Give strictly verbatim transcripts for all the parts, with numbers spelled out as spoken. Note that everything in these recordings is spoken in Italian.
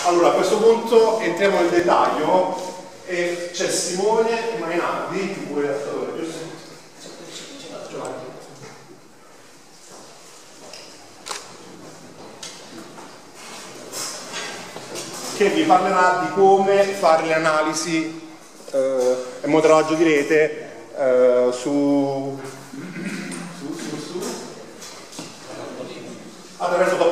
Allora, a questo punto entriamo nel dettaglio e c'è Simone Mainardi, che vuole l'attore, giusto? Che vi parlerà di come fare le analisi eh, e monitoraggio di rete eh, su, su, su, su attraverso ntop.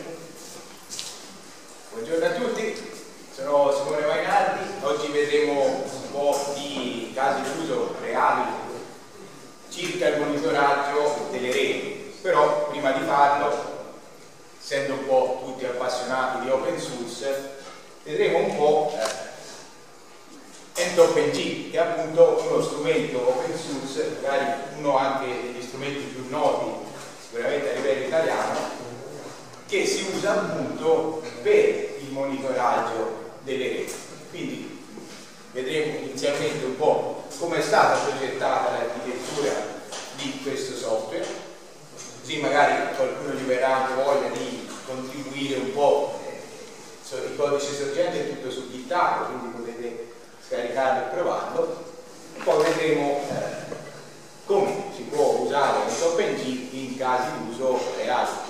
Buongiorno a tutti, sono Simone Mainardi. Oggi vedremo un po' di casi d'uso reali circa il monitoraggio delle reti, però prima di farlo, essendo un po' tutti appassionati di open source, vedremo un po' eh, ntop, che è appunto uno strumento open source, magari uno anche degli strumenti più noti sicuramente a livello italiano, che si usa appunto per il monitoraggio delle reti. Quindi vedremo inizialmente un po' come è stata progettata l'architettura di questo software, così magari qualcuno gli verrà anche voglia di contribuire un po'. Il codice sorgente è tutto su GitHub, quindi potete scaricarlo e provarlo. E poi vedremo eh, come si può usare ntop in casi d'uso reali.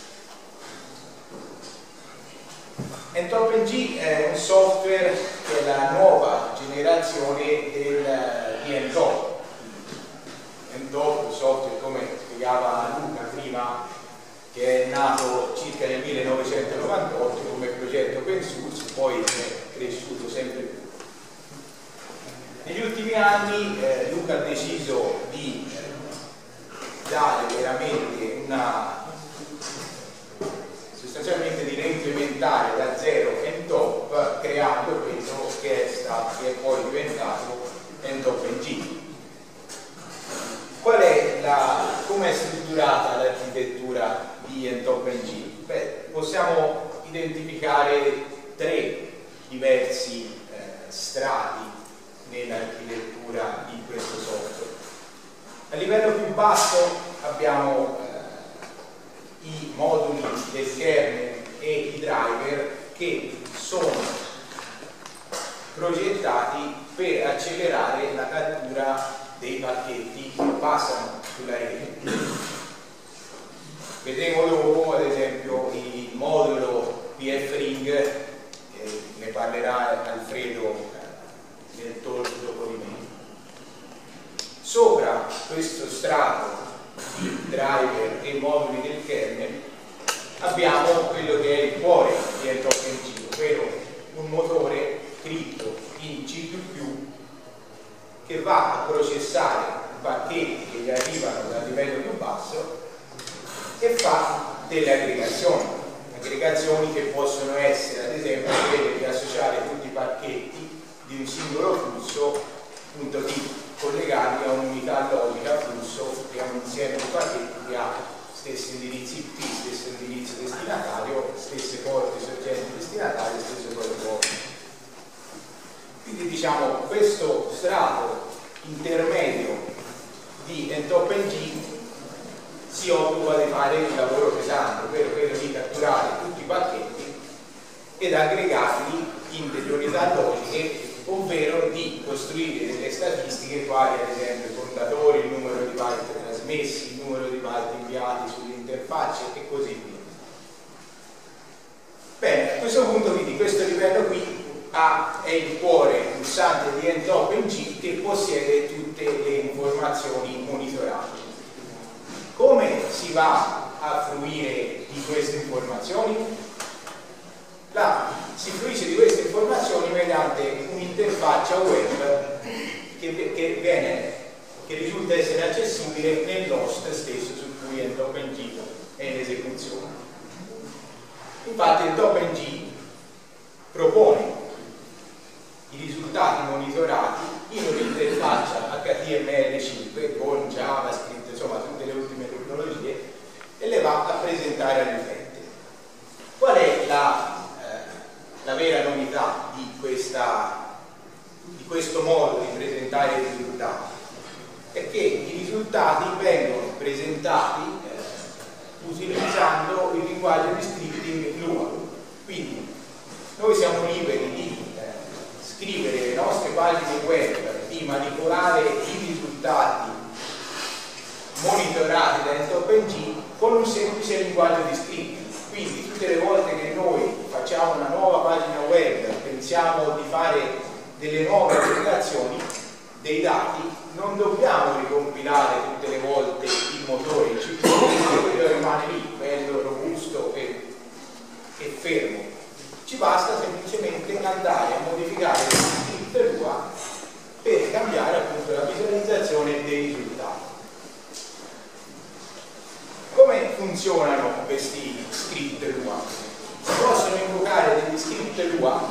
ntop è un software che è la nuova generazione del, di ntop. ntop, un software, come spiegava Luca prima, che è nato circa nel millenovecentonovantotto come progetto open source, poi è cresciuto sempre più. Negli ultimi anni eh, Luca ha deciso di eh, dare veramente una sostanzialmente di reimplementare da zero ntop, creando quello che è stato, che è poi diventato ntop. Qual è la, come è strutturata l'architettura di ntop? Beh, possiamo identificare tre diversi eh, strati nell'architettura di questo software. A livello più basso abbiamo eh, i moduli del kernel e i driver che sono progettati per accelerare la cattura dei pacchetti che passano sulla rete. Vedremo dopo ad esempio il modulo P F ring, eh, ne parlerà Alfredo eh, nel talk dopo di me. Sopra questo strato di driver e moduli del kernel abbiamo quello che è il cuore di ntop, ovvero un motore scritto in C più più che va a processare i pacchetti che gli arrivano dal livello più basso e fa delle aggregazioni, aggregazioni che possono essere ad esempio quelle di associare tutti i pacchetti di un singolo flusso, appunto di collegarli a un'unità logica flusso che è un insieme di pacchetti che ha stessi indirizzi I P, stesso indirizzo destinatario, stesse porte sorgenti destinatarie, stesso protocollo. Quindi diciamo questo strato intermedio di ntop si occupa di fare il lavoro pesante, ovvero quello di catturare tutti i pacchetti ed aggregarli in delle unità logiche, ovvero di costruire delle statistiche quali ad esempio il contatore, il numero di byte trasmessi, il numero di byte inviati sulle interfacce e così via. Bene, a questo punto quindi questo livello qui ha, è il cuore pulsante di ntop che possiede tutte le informazioni monitorate. Come si va a fruire di queste informazioni? La, si fruisce di queste informazioni mediante un'interfaccia web che, che, viene, che risulta essere accessibile nell'host stesso su cui ntop è in esecuzione. Infatti ntop propone i risultati monitorati in un'interfaccia H T M L cinque con JavaScript, insomma tutte le ultime tecnologie, e le va a presentare all'utente. Qual è la, eh, la vera novità di, questa, di questo modo di presentare i risultati? È che i risultati vengono presentati eh, utilizzando il linguaggio di scripting Lua. Quindi noi siamo liberi di eh, scrivere le nostre pagine web, di manipolare i risultati monitorati da ntop N G con un semplice linguaggio di script. Quindi tutte le volte che noi facciamo una nuova pagina web, pensiamo di fare delle nuove applicazioni dei dati, non dobbiamo ricompilare tutte le volte il motore, il C P U, quello rimane lì, bello, robusto e, e fermo. Ci basta semplicemente andare a modificare il script Lua per cambiare appunto la visualizzazione dei risultati. Come funzionano questi script Lua? Si possono invocare degli script Lua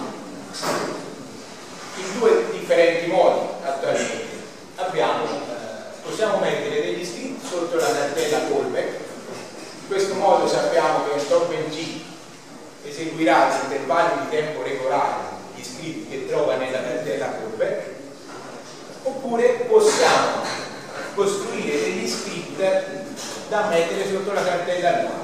in due differenti modi attualmente. Abbiamo, eh, possiamo mettere degli script sotto la cartella callback. In questo modo sappiamo che ntop N G eseguirà ad intervalli di tempo regolari gli script che trova nella cartella callback, oppure possiamo costruire degli script da mettere sotto la cartella Lua.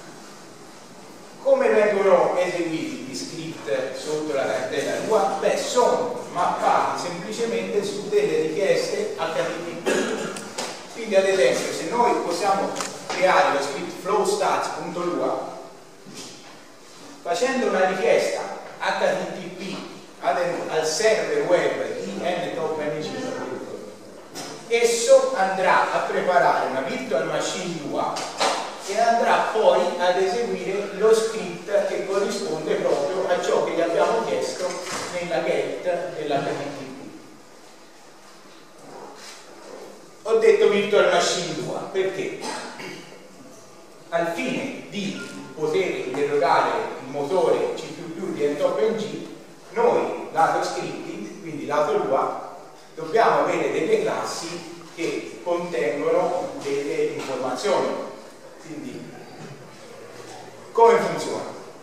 Come vengono eseguiti gli script sotto la cartella Lua? Beh, sono mappati semplicemente su delle richieste H T T P. Quindi ad esempio, se noi possiamo creare lo script flowstats.lua facendo una richiesta H T T P ad, al server web di ntop N G, esso andrà a preparare una virtual machine Lua e andrà poi ad eseguire lo script che corrisponde proprio a ciò che gli abbiamo chiesto nella get dell'H T T P. Ho detto virtual machine Lua perché al fine di poter interrogare il motore C P U di ntop N G, noi lato scripting, quindi lato Lua, dobbiamo avere delle classi che contengono delle informazioni. Quindi, come funziona?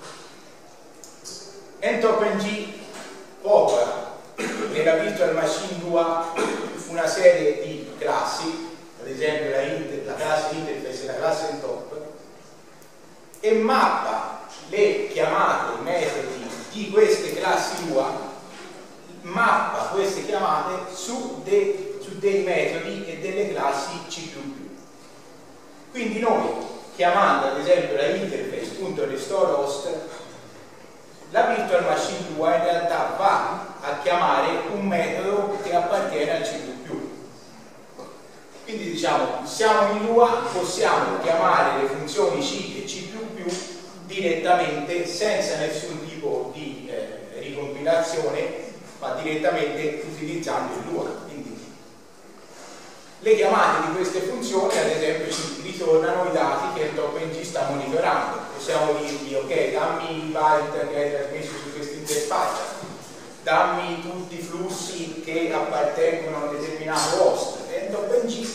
ntop N G popola nella virtual machine Lua una serie di classi, ad esempio la, inter, la classe interface e la classe ntop, e mappa le chiamate, i metodi di queste classi Lua, mappa queste chiamate su, de, su dei metodi e delle classi C più più. Quindi noi, chiamando ad esempio la interface.restore host, la virtual machine Lua in realtà va a chiamare un metodo che appartiene al C più più. Quindi diciamo, siamo in Lua, possiamo chiamare le funzioni C e C più più direttamente senza nessun tipo di eh, ricompilazione, ma direttamente utilizzando il Lua. Quindi le chiamate di queste funzioni ad esempio ci ritornano i dati che ntop N G sta monitorando. Possiamo dirgli ok, dammi i byte che hai trasmesso su questa interfaccia, dammi tutti i flussi che appartengono a un determinato host, e ntop N G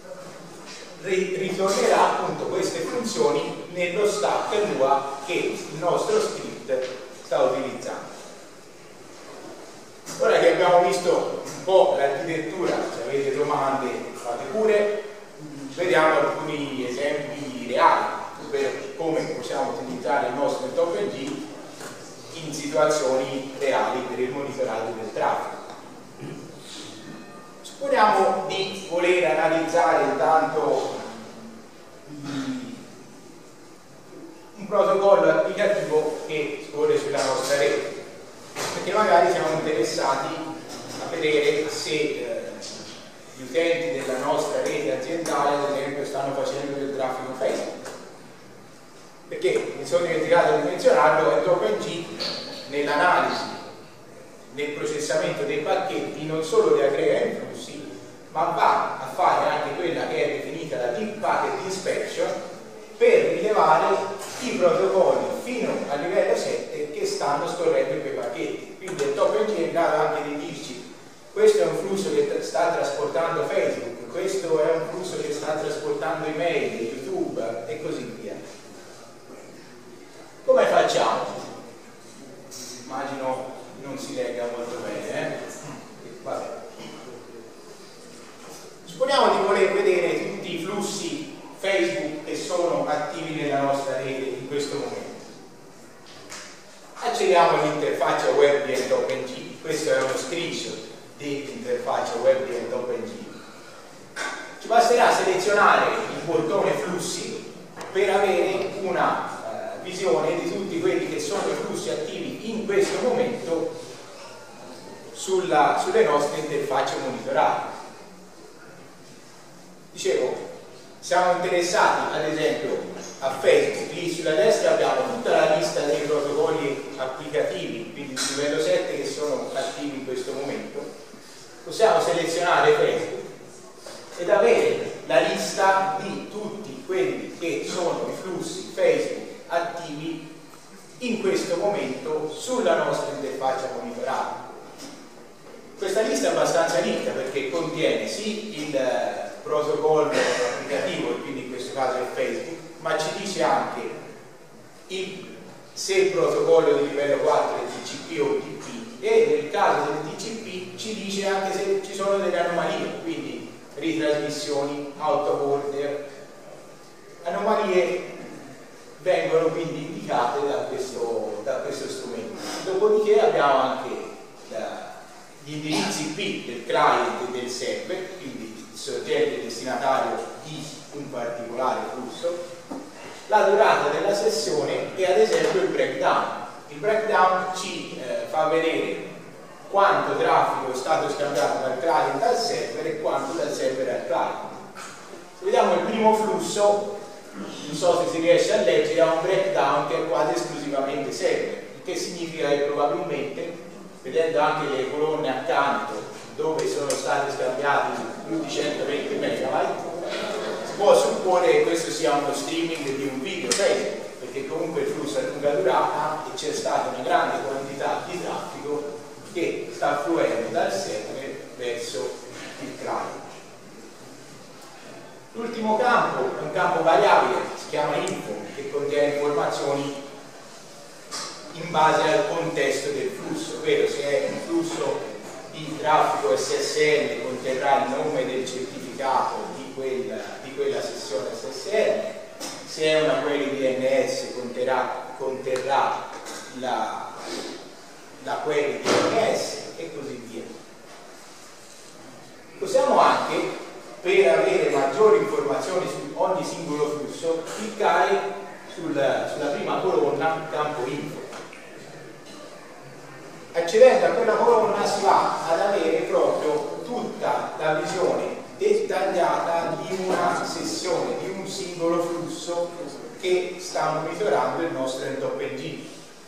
ritornerà appunto queste funzioni nello stack Lua che il nostro script sta utilizzando. Ora che abbiamo visto un po' l'architettura, se avete domande fate pure, vediamo alcuni esempi reali per come possiamo utilizzare il nostro ntop N G in situazioni reali per il monitoraggio del traffico. Supponiamo di voler analizzare intanto un protocollo applicativo che scorre sulla nostra rete, perché magari siamo interessati a vedere se eh, gli utenti della nostra rete aziendale ad esempio stanno facendo del traffico Facebook. Perché mi sono dimenticato di menzionarlo, ntop N G nell'analisi, nel processamento dei pacchetti non solo li aggrega in flussi, ma va a fare anche quella che è definita la Deep Packet Inspection per rilevare i protocolli fino al livello sette che stanno scorrendo in quei pacchetti. Quindi ntop N G è in grado anche di dirci questo è un flusso che sta trasportando Facebook, questo è un flusso che sta trasportando email, YouTube e così via. Come facciamo? Immagino non si legga molto bene, eh? Vabbè. Supponiamo di voler vedere tutti i flussi Facebook che sono attivi nella nostra rete in questo momento. Accediamo all'interfaccia web di ntop N G. Questo è uno screenshot dell'interfaccia web di ntop N G. Ci basterà selezionare il bottone flussi per avere una eh, visione di tutti quelli che sono i flussi attivi in questo momento sulla, sulle nostre interfacce monitorate. Dicevo, siamo interessati ad esempio a Facebook. Lì sulla destra abbiamo tutta la lista dei protocolli applicativi, quindi di livello sette, che sono attivi in questo momento. Possiamo selezionare Facebook ed avere la lista di tutti quelli che sono i flussi Facebook attivi in questo momento sulla nostra interfaccia monitorata. Questa lista è abbastanza ricca perché contiene sì il protocollo applicativo, e quindi in questo caso è Facebook, ma ci dice anche il, se il protocollo di livello quattro è T C P o T P, e nel caso del T C P ci dice anche se ci sono delle anomalie, quindi ritrasmissioni, out of order. Anomalie vengono quindi indicate da questo, da questo strumento. Dopodiché abbiamo anche la, gli indirizzi I P del client e del server, quindi il soggetto e il destinatario di un particolare flusso, la durata della sessione e ad esempio il breakdown. Il breakdown ci eh, fa vedere quanto traffico è stato scambiato dal client al server e quanto dal server al client. Se vediamo il primo flusso, non so se si riesce a leggere, ha un breakdown che è quasi esclusivamente server, il che significa che probabilmente, vedendo anche le colonne accanto dove sono stati scambiati più di centoventi megabyte, si può supporre che questo sia uno streaming di un video Facebook, perché comunque il flusso è a lunga durata e c'è stata una grande quantità di traffico che sta fluendo dal server verso il client. L'ultimo campo è un campo variabile, si chiama info, che contiene informazioni in base al contesto del flusso, ovvero se è un flusso di traffico S S L conterrà il nome del certificato di quella, di quella sessione S S L, se è una query D N S conterrà, conterrà la, la query D N S e così via. Possiamo anche, per avere maggiori informazioni su ogni singolo flusso, cliccare sul, sulla prima colonna, campo info. Accedendo a quella colonna si va ad avere proprio tutta la visione dettagliata di una sessione, di un singolo flusso che sta monitorando il nostro ntop N G.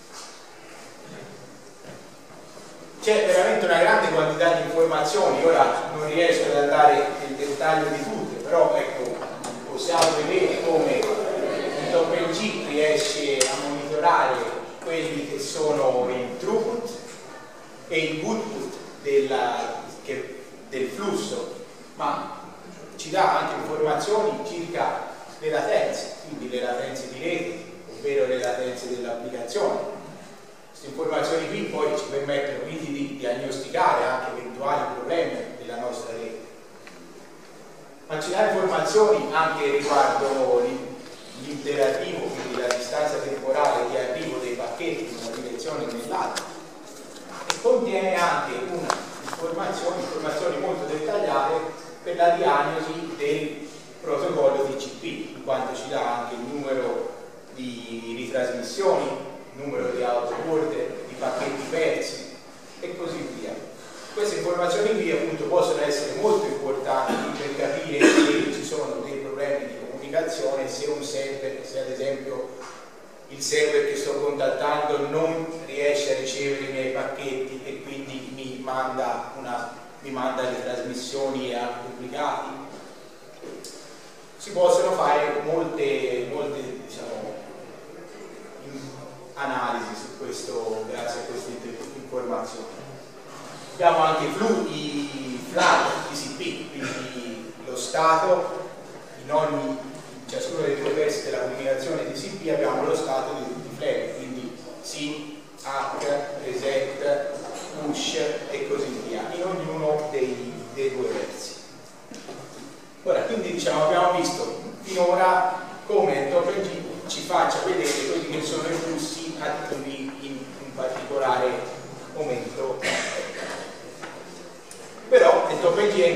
C'è veramente una grande quantità di informazioni, ora non riesco ad andare nel dettaglio di tutte, però ecco, possiamo vedere come il ntop N G riesce a monitorare quelli che sono il throughput e il output della, che, del flusso, ma ci dà anche informazioni circa le latenze, quindi le latenze di rete, ovvero le latenze dell'applicazione. Queste informazioni qui poi ci permettono quindi di diagnosticare anche eventuali problemi della nostra rete, ma ci dà informazioni anche riguardo l'iterativo, quindi la distanza temporale di arrivo dei pacchetti in una direzione o nell'altra. Contiene anche una informazioni, informazioni molto dettagliate per la diagnosi del protocollo T C P, in quanto ci dà anche il numero di ritrasmissioni, il numero di out of order, di pacchetti persi e così via. Queste informazioni qui appunto possono essere molto importanti per capire se ci sono dei problemi di comunicazione, se un server, se ad esempio il server che sto contattando non riesce a ricevere i miei pacchetti e quindi mi manda, una, mi manda le trasmissioni a duplicati. Si possono fare molte, molte diciamo, analisi su questo grazie a queste informazioni. Abbiamo anche i flag T C P, quindi lo stato in ogni ciascuno dei due pezzi della comunicazione T C P abbiamo lo stato di tutti i flag, quindi SYN, hack, reset, push e così via, in ognuno dei, dei due pezzi. Ora, quindi diciamo, abbiamo visto finora come ntop N G ci faccia vedere quelli che sono i flussi attivi in un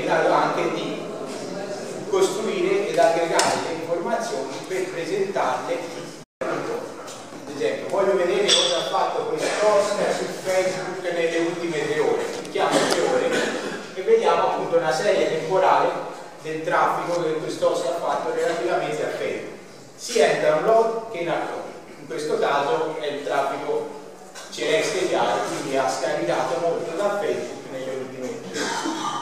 grado anche di costruire ed aggregare le informazioni per presentarle. Ad esempio, voglio vedere cosa ha fatto questo post su Facebook nelle ultime tre ore. Clicchiamo tre ore e vediamo appunto una serie temporale del traffico che questo host ha fatto relativamente a Facebook, sia in download che in upload. In questo caso è il traffico celeste chiaro, quindi ha scaricato molto da Facebook nelle ultime tre ore.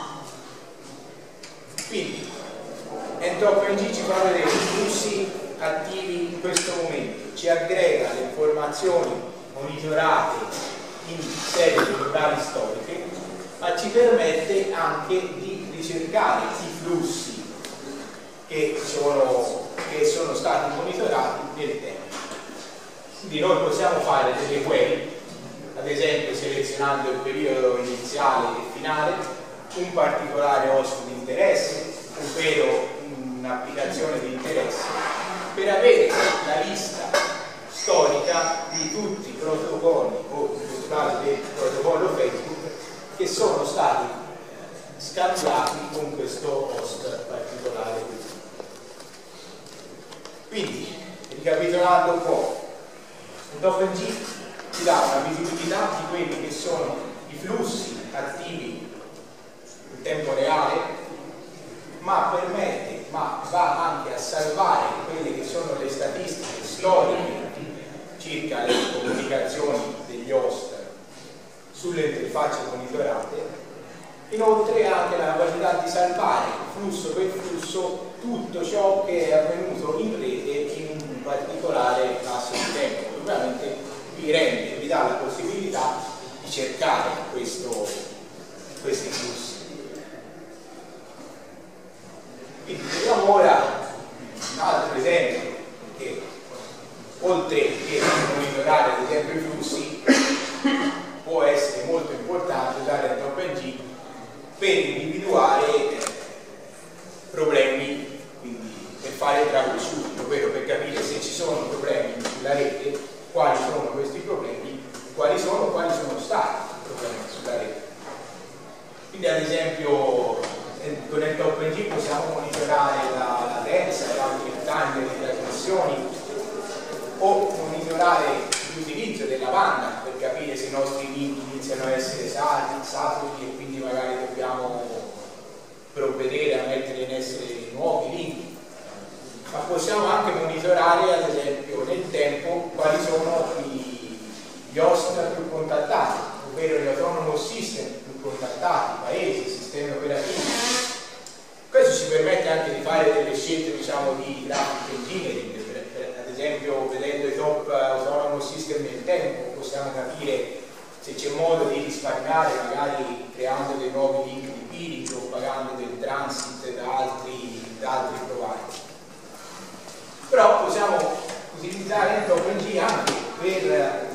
Quindi ntop ci fa vedere i flussi attivi in questo momento, ci aggrega le informazioni monitorate in serie temporali storiche, ma ci permette anche di ricercare i flussi che sono, che sono stati monitorati nel tempo. Quindi noi possiamo fare delle query, ad esempio selezionando il periodo iniziale e finale, un particolare host di interesse, ovvero un'applicazione di interesse, per avere la lista storica di tutti i protocolli, o in questo caso del protocollo Facebook, che sono stati scambiati con questo host particolare. Quindi, ricapitolando un po', ntop ci dà una visibilità di quelli che sono i flussi attivi in tempo reale, ma permette, ma va anche a salvare quelle che sono le statistiche storiche circa le comunicazioni degli host sulle interfacce monitorate. Inoltre ha anche la capacità di salvare flusso per flusso tutto ciò che è avvenuto in rete in un particolare lasso di tempo. Ovviamente vi rende, vi dà la possibilità di cercare questo, questi flussi. Quindi vediamo ora un altro esempio che, oltre che monitorare ad esempio i flussi, può essere molto importante usare ntop per individuare problemi, quindi per fare troubleshooting, ovvero per capire se ci sono problemi sulla rete, quali sono questi problemi, quali sono, quali sono stati i problemi sulla rete. Quindi ad esempio con ntop possiamo monitorare la latenza, il time delle trasmissioni, o monitorare l'utilizzo della banda per capire se i nostri link iniziano a essere saturi e quindi magari dobbiamo provvedere a mettere in essere nuovi link. Ma possiamo anche monitorare ad esempio nel tempo quali sono i, gli host più contattati, ovvero gli autonomous system più contattati, paesi, sistemi operativi. Questo ci permette anche di fare delle scelte, diciamo, di traffic engineering. Per, per, ad esempio, vedendo i top autonomous system nel tempo, possiamo capire se c'è modo di risparmiare, magari creando dei nuovi link di peering o pagando del transit da altri, da altri provider. Però possiamo utilizzare ntop anche per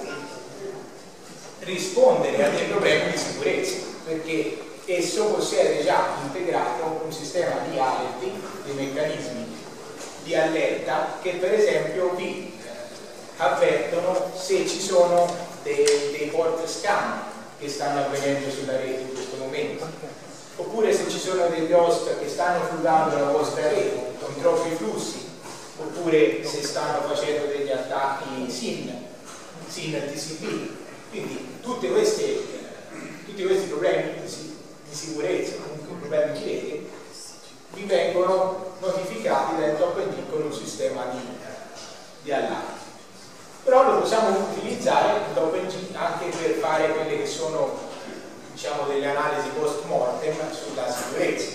rispondere a dei problemi di sicurezza, perché esso possiede già integrato un sistema di alerting, dei meccanismi di allerta che per esempio vi avvertono se ci sono dei, dei port scan che stanno avvenendo sulla rete in questo momento, oppure se ci sono degli host che stanno frullando la vostra rete con troppi flussi, oppure se stanno facendo degli attacchi S I N, S I N T C P. Quindi tutte queste, tutti questi problemi di, di sicurezza, comunque problemi di rete, vi vengono notificati da ntop con un sistema di, di allarme. Però lo possiamo utilizzare ntop anche per fare quelle che sono, diciamo, delle analisi post mortem sulla sicurezza,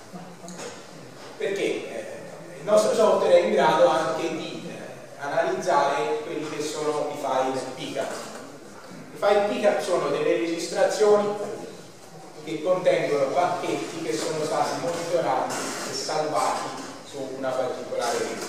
perché eh, il nostro software è in grado anche di eh, analizzare quelli che sono i file pickup. I file pickup sono delle registrazioni che contengono pacchetti che sono stati monitorati e salvati su una particolare rete.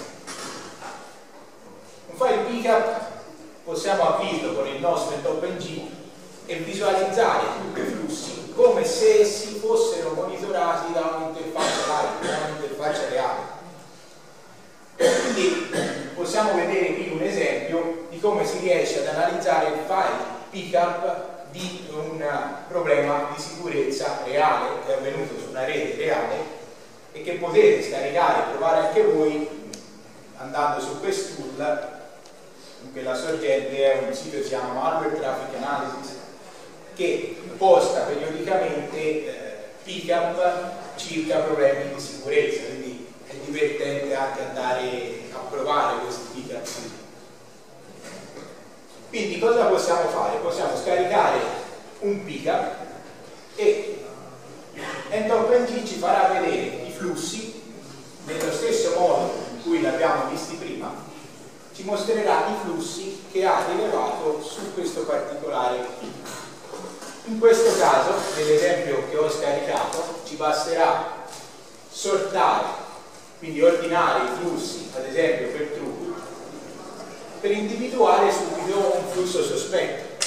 Un file pickup possiamo aprirlo con il nostro ntop e visualizzare tutti i flussi come se essi fossero monitorati da un'interfaccia live, da un'interfaccia reale. Quindi possiamo vedere qui un esempio di come si riesce ad analizzare il file pickup di un problema di sicurezza reale che è avvenuto su una rete reale e che potete scaricare e provare anche voi andando su quest'tool. La sorgente è un sito che si chiama Malware Traffic Analysis, che posta periodicamente eh, pick-up circa problemi di sicurezza, quindi è divertente anche andare a provare questi pick-up. Quindi cosa possiamo fare? Possiamo scaricare un pick-up e ntop ng ci farà vedere i flussi nello stesso modo in cui l'abbiamo visti prima. Ci mostrerà i flussi che ha rilevato su questo particolare pick. In questo caso, nell'esempio che ho scaricato, ci basterà sortare, quindi ordinare i flussi, ad esempio per throughput, per individuare subito un flusso sospetto.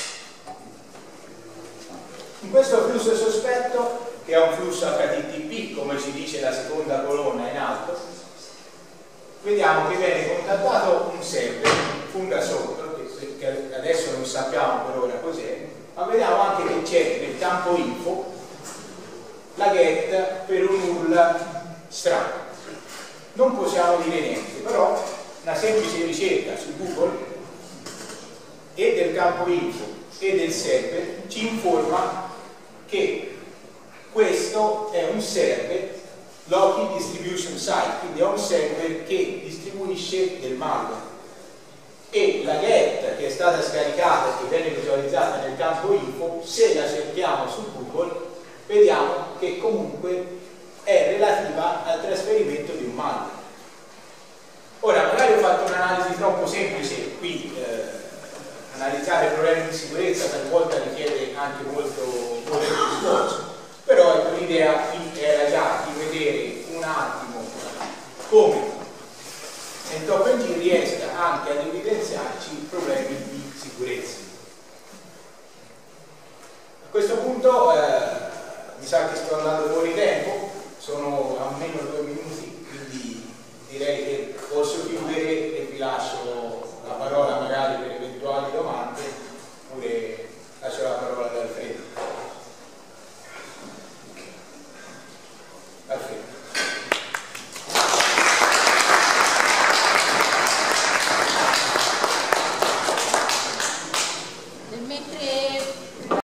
In questo flusso sospetto, che è un flusso acca ti ti pi, come ci dice la seconda colonna in alto, vediamo che viene contattato un server, funga sotto, che adesso non sappiamo per ora cos'è, ma vediamo anche che c'è nel campo info la get per un null strano. Non possiamo dire niente, però una semplice ricerca su Google e del campo info e del server ci informa che questo è un server Local Distribution Site, quindi è un server che distribuisce del malware, e la get che è stata scaricata e che viene visualizzata nel campo info, se la cerchiamo su Google vediamo che comunque è relativa al trasferimento di un malware. Ora, magari ho fatto un'analisi troppo semplice qui, eh, analizzare problemi di sicurezza talvolta richiede anche molto, molto sforzo, però ecco, l'idea era già di vedere un attimo come ntop ng riesca anche ad evidenziarci problemi di sicurezza. A questo punto eh, mi sa che sto andando fuori tempo, sono almeno due minuti